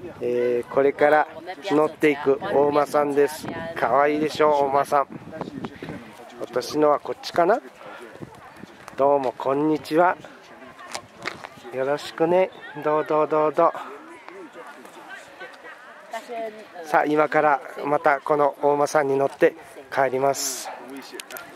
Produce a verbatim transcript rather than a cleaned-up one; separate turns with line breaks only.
えー、これから乗っていくお馬さんです。かわいいでしょう、お馬さん。私のはこっちかな。どうもこんにちは、よろしくね。どうどうどうどう。さあ今からまたこのお馬さんに乗って帰ります。